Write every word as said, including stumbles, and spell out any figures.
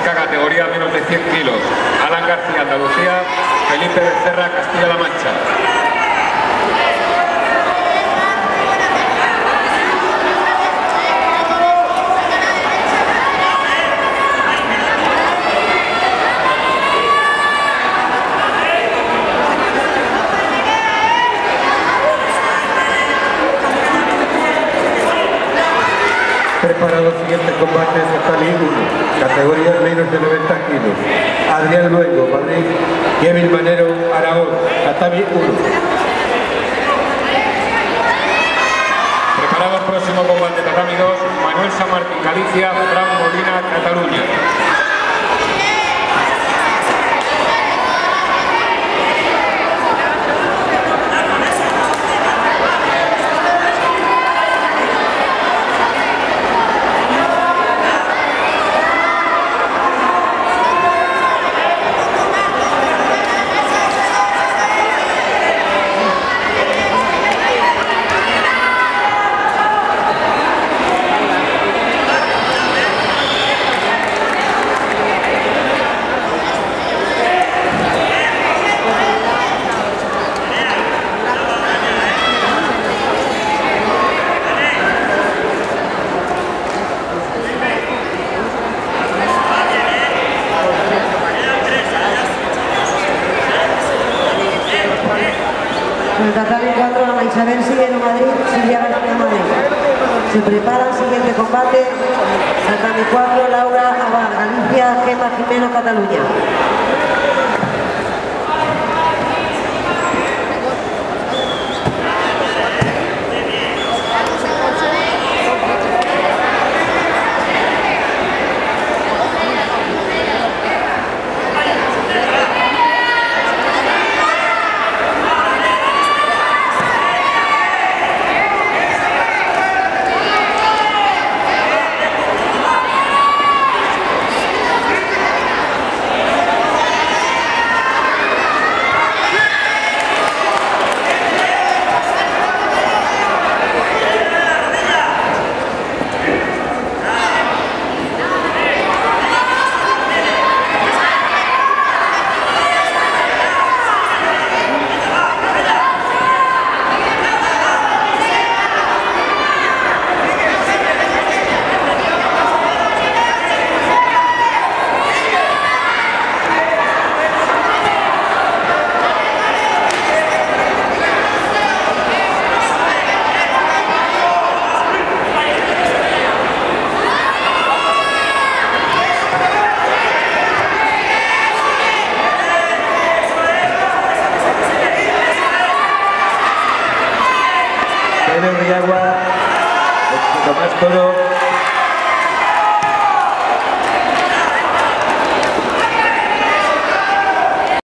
pesca categoría menos de cien kilos. Alan García, Andalucía. Felipe Becerra, Castilla-La Mancha. Para los siguientes combates, Tatami uno, categoría menos de noventa kilos. Adrián Luengo, Madrid. Kevin Manero, Aragón, Tatami uno. Preparado el próximo combate, Tatami dos, Manuel San Martín, Galicia, Fran Molina, Cataluña. En el Tatami cuatro, la Isabel Siguero, Madrid, Silvia García, Madrid. Se prepara el siguiente combate. Tatami cuatro, Laura Abad, Galicia, Gemma Jimeno, Cataluña. Tomás Toro.